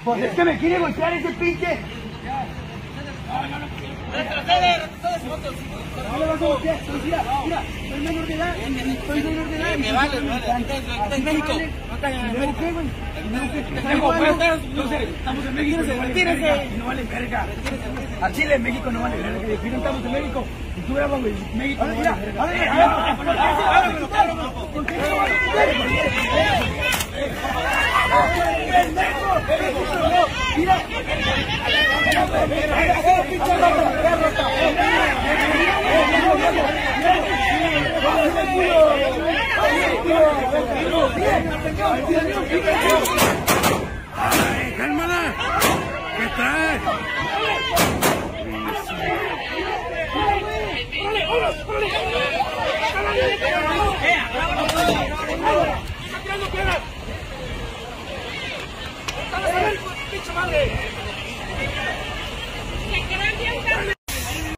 Pues es que me quiere golpear ese pinche. Retrocede. No le vas a golpear. Mira, soy menor de edad. Me vale. Está en México. No está en América. ¿Qué, güey? Estamos en México. Retírese. No vale verga. Al Chile en México no vale verga. Aquí no estamos en México. Y tú grabas, güey. México no vale verga. Mira. ¡Ay, cálmala! ¿Qué traes? ¡Pinche madre!